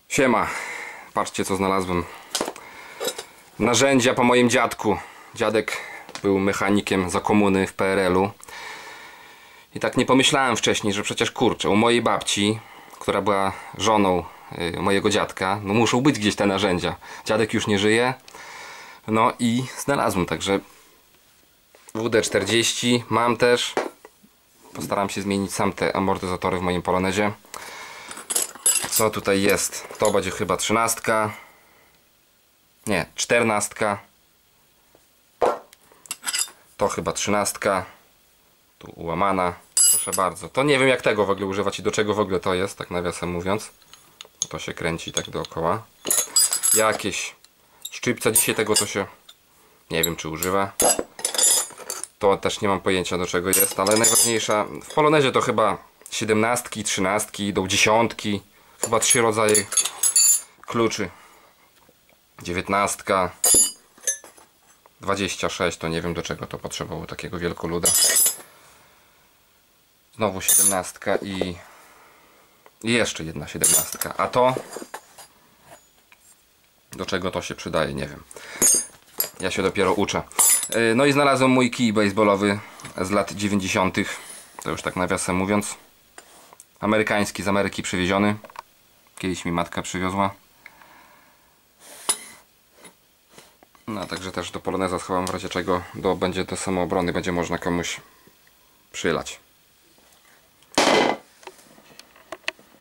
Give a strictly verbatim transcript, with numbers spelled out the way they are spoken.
Siema, patrzcie co znalazłem. Narzędzia po moim dziadku. Dziadek był mechanikiem za komuny w P R L u. I tak nie pomyślałem wcześniej, że przecież kurczę, u mojej babci, która była żoną y, mojego dziadka, no muszą być gdzieś te narzędzia. Dziadek już nie żyje. No i znalazłem, także W D czterdzieści mam też. Postaram się zmienić sam te amortyzatory w moim Polonezie. Co tutaj jest? To będzie chyba trzynastka. Nie, czternastka. To chyba trzynastka. Tu ułamana. Proszę bardzo. To nie wiem jak tego w ogóle używać i do czego w ogóle to jest, tak nawiasem mówiąc. To się kręci tak dookoła. Jakieś szczypce dzisiaj tego to się nie wiem czy używa. To też nie mam pojęcia do czego jest, ale najważniejsza w Polonezie to chyba siedemnastki, trzynastki, do dziesiątki. Chyba trzy rodzaje kluczy. dziewiętnastka, dwadzieścia sześć, to nie wiem do czego to potrzebowało takiego wielkoluda. Znowu siedemnastka i, i jeszcze jedna siedemnastka. A to do czego to się przydaje, nie wiem. Ja się dopiero uczę. No i znalazłem mój kij baseballowy z lat dziewięćdziesiątych. To już tak nawiasem mówiąc. Amerykański, z Ameryki przywieziony. Kiedyś mi matka przywiozła. No także też do poloneza schowam w razie czego do, będzie do samoobrony, będzie można komuś przylać.